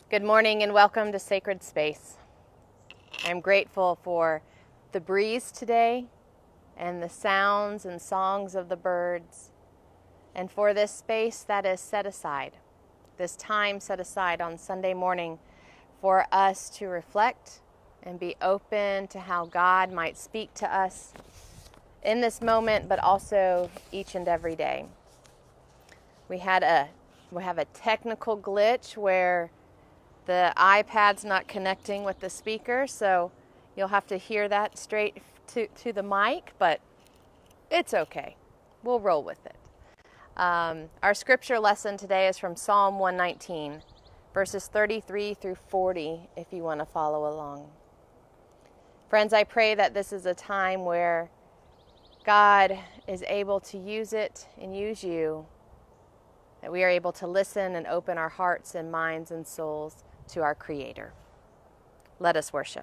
Good morning and welcome to Sacred Space. I'm grateful for the breeze today and the sounds and songs of the birds, and for this space that is set aside, this time set aside on Sunday morning for us to reflect and be open to how God might speak to us in this moment, but also each and every day. We have a technical glitch where the iPad's not connecting with the speaker, so you'll have to hear that straight to the mic, but it's okay. We'll roll with it. Our scripture lesson today is from Psalm 119, verses 33 through 40, if you want to follow along. Friends, I pray that this is a time where God is able to use it and use you, that we are able to listen and open our hearts and minds and souls to our Creator. Let us worship.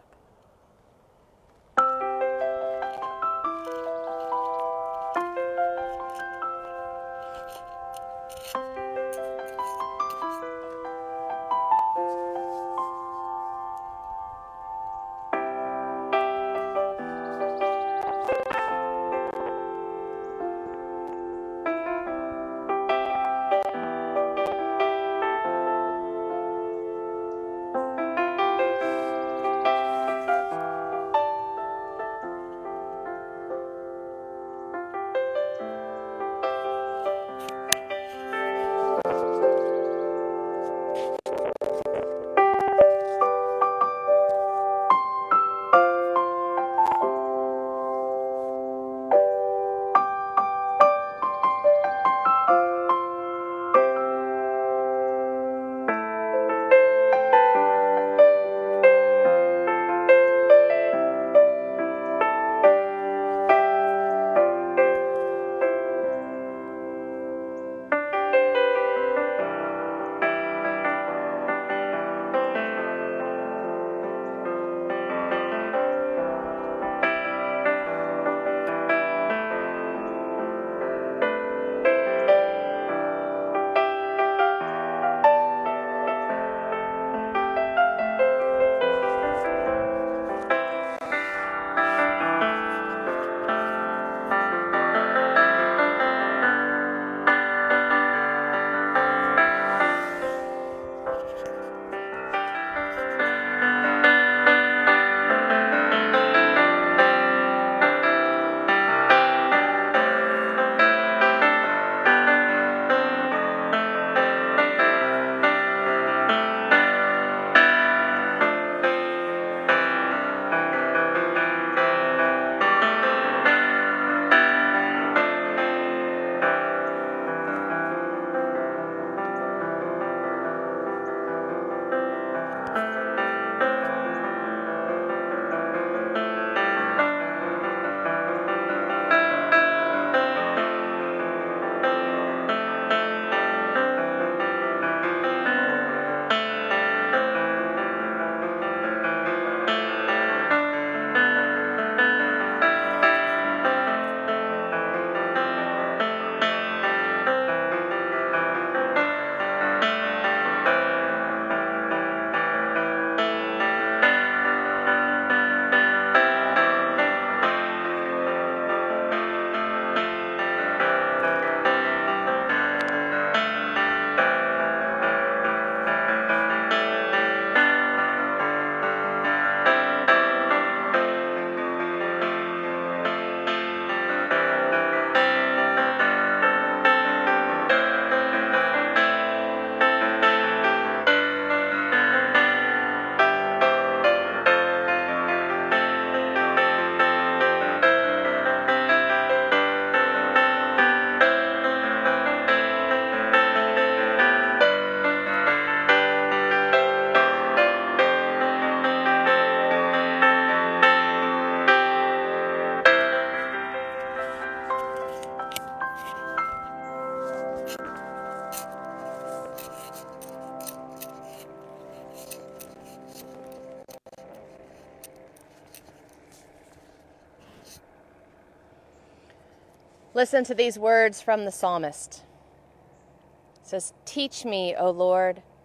Listen to these words from the psalmist. It says, "Teach me, O Lord,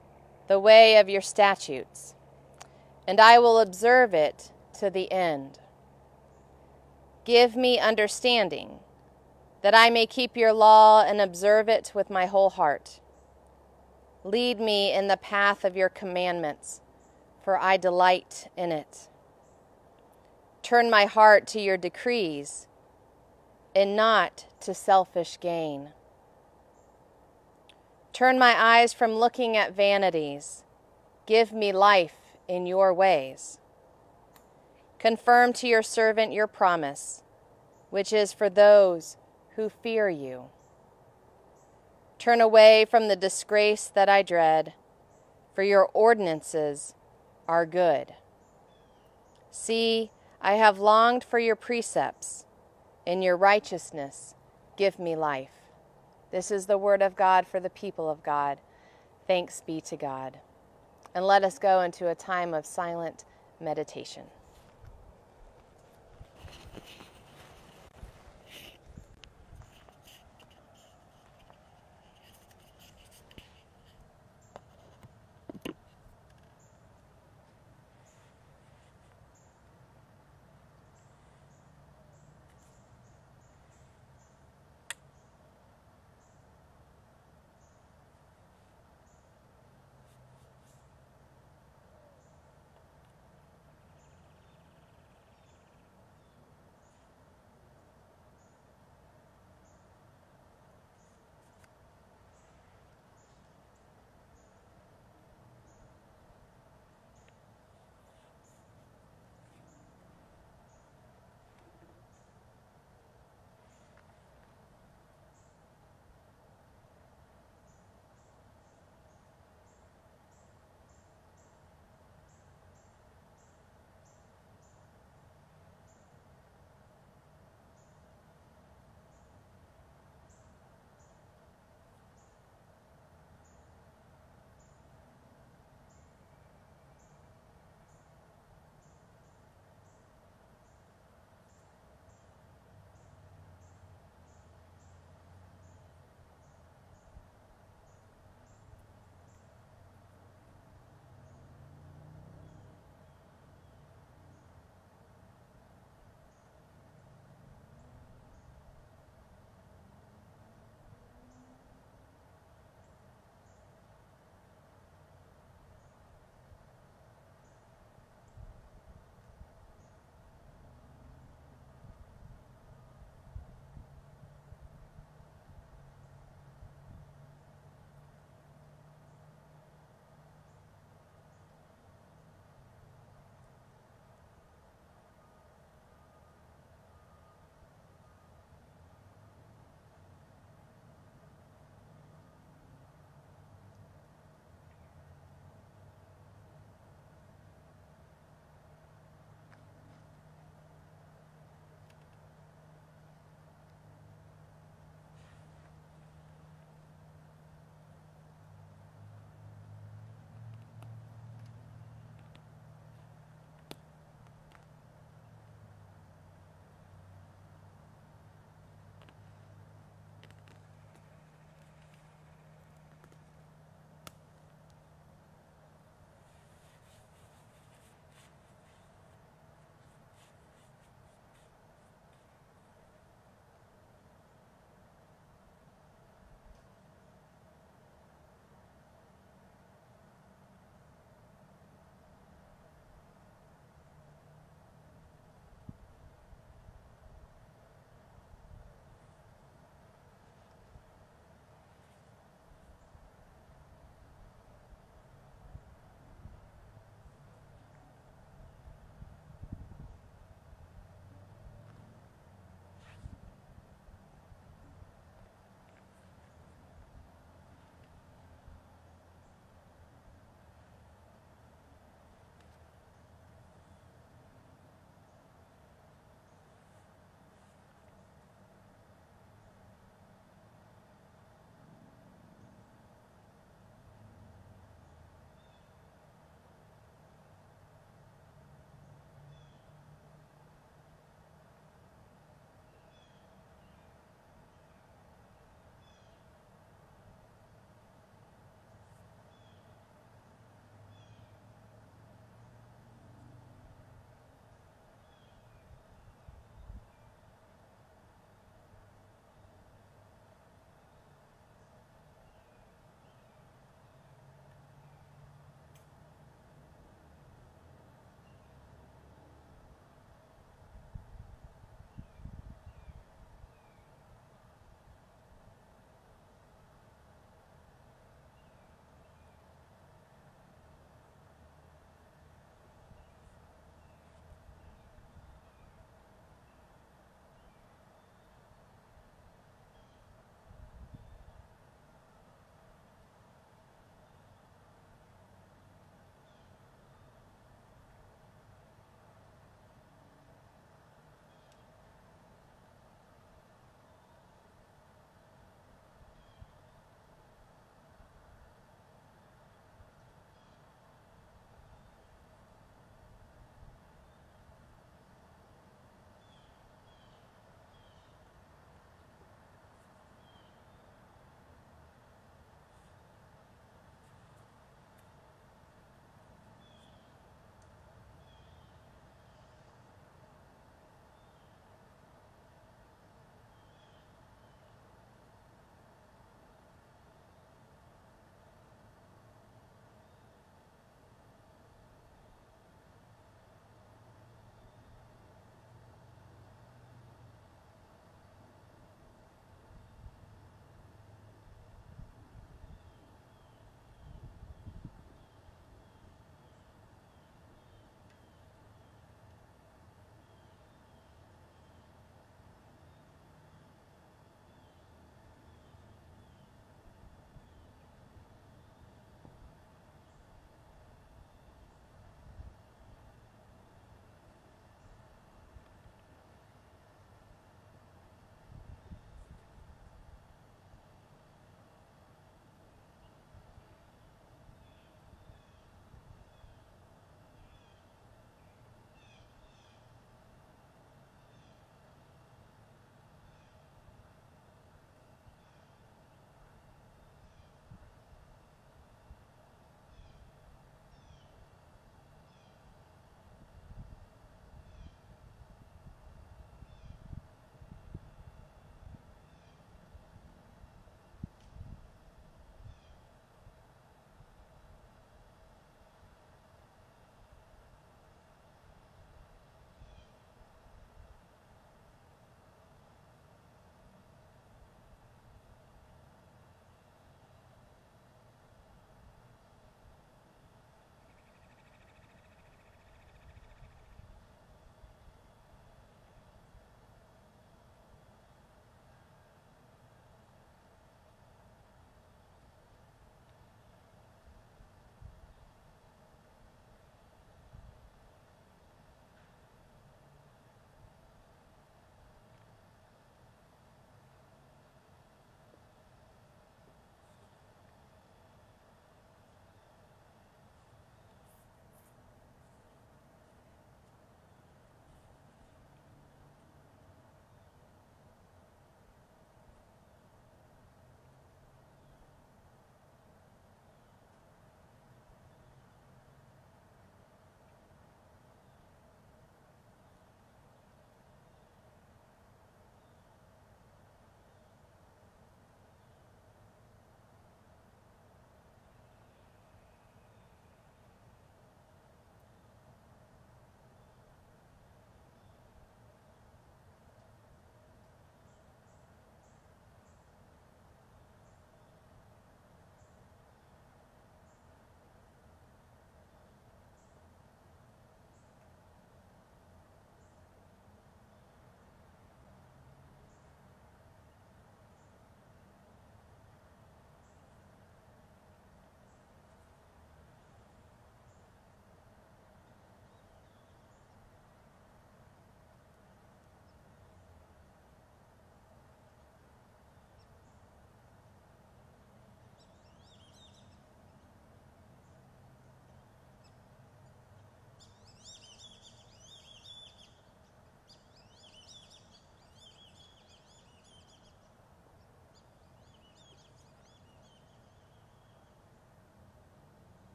the way of your statutes, and I will observe it to the end. Give me understanding, that I may keep your law and observe it with my whole heart. Lead me in the path of your commandments, for I delight in it. Turn my heart to your decrees, and not to selfish gain. Turn my eyes from looking at vanities. Give me life in your ways. Confirm to your servant your promise, which is for those who fear you. Turn away from the disgrace that I dread, for your ordinances are good. See, I have longed for your precepts. In your righteousness, give me life. This is the word of God for the people of God. Thanks be to God. And let us go into a time of silent meditation.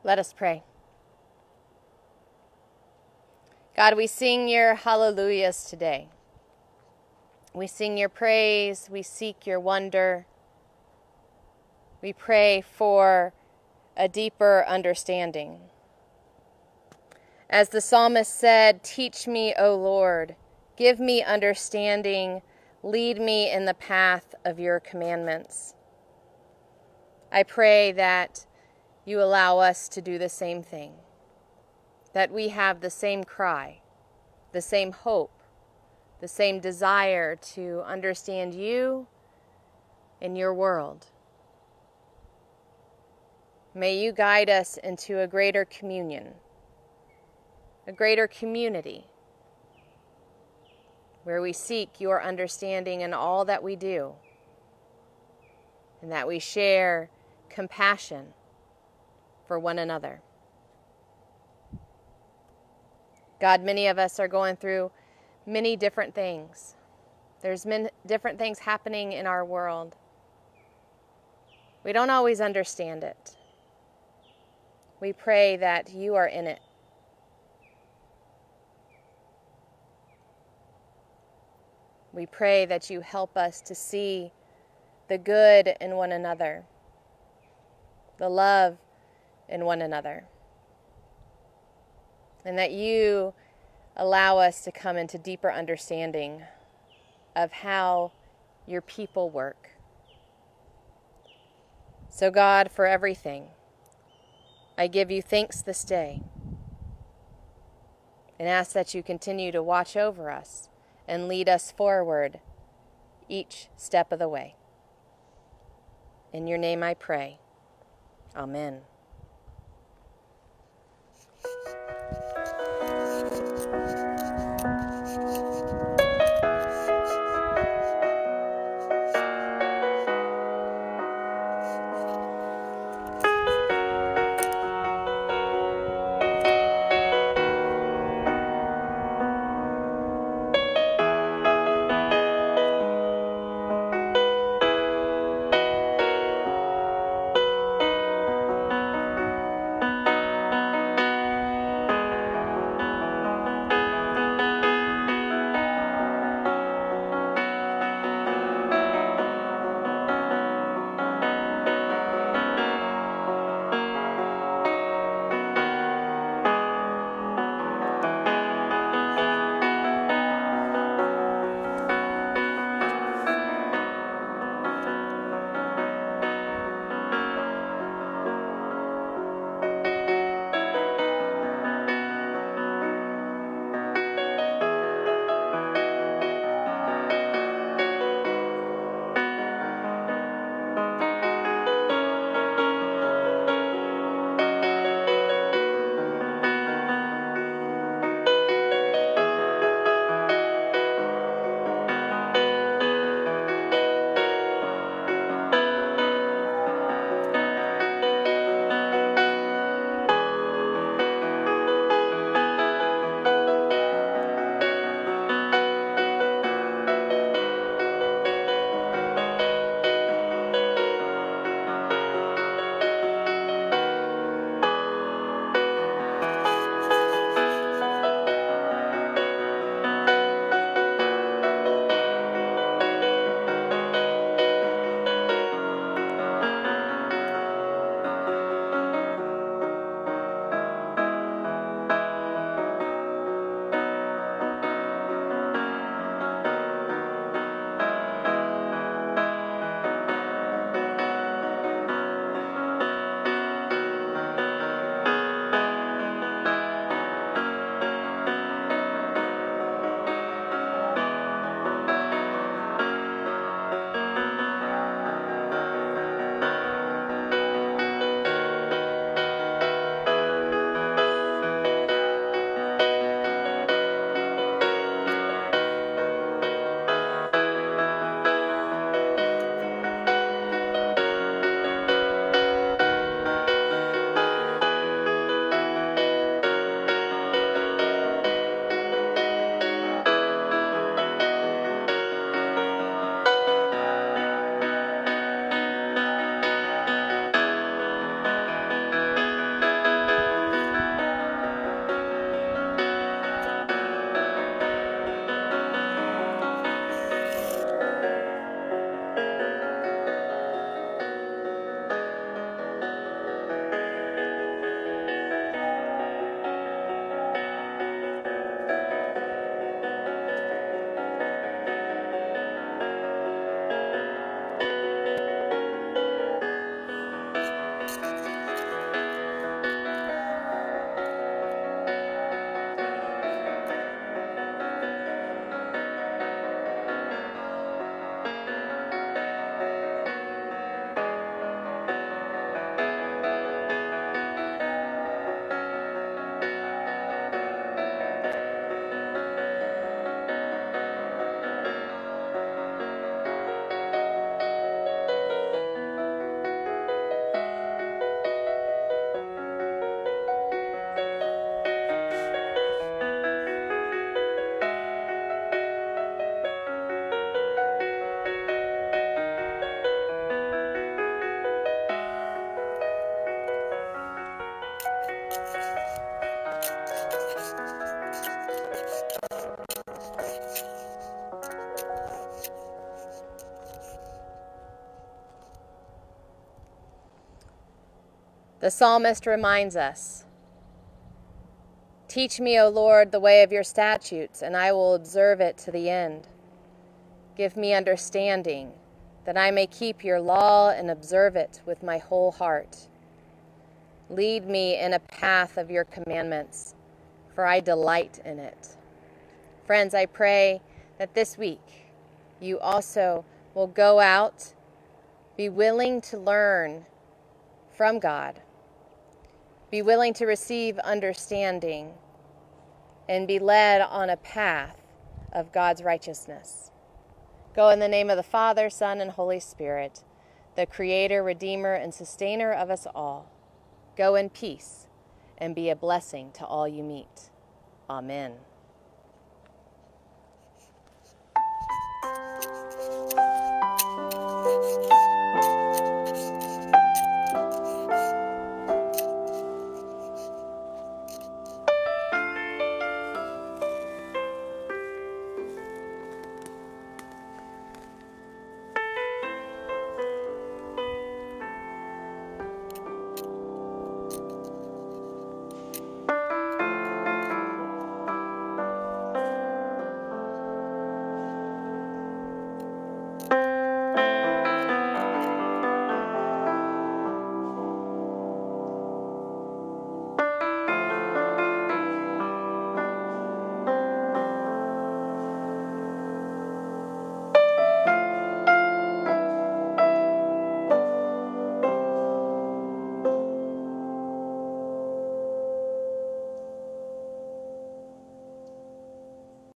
Let us pray. God, we sing your hallelujahs today. We sing your praise. We seek your wonder. We pray for a deeper understanding. As the psalmist said, "Teach me, O Lord, give me understanding, lead me in the path of your commandments." I pray that you allow us to do the same thing, that we have the same cry, the same hope, the same desire to understand you and your world. May you guide us into a greater communion, a greater community, where we seek your understanding in all that we do, and that we share compassion for one another. God, many of us are going through many different things. There's many different things happening in our world. We don't always understand it. We pray that you are in it. We pray that you help us to see the good in one another, the love in one another, and that you allow us to come into deeper understanding of how your people work. So God, for everything, I give you thanks this day and ask that you continue to watch over us and lead us forward each step of the way. In your name I pray. Amen. The psalmist reminds us, "Teach me, O Lord, the way of your statutes, and I will observe it to the end. Give me understanding, that I may keep your law and observe it with my whole heart. Lead me in a path of your commandments, for I delight in it." Friends, I pray that this week you also will go out, be willing to learn from God, be willing to receive understanding, and be led on a path of God's righteousness. Go in the name of the Father, Son, and Holy Spirit, the Creator, Redeemer, and Sustainer of us all. Go in peace and be a blessing to all you meet. Amen.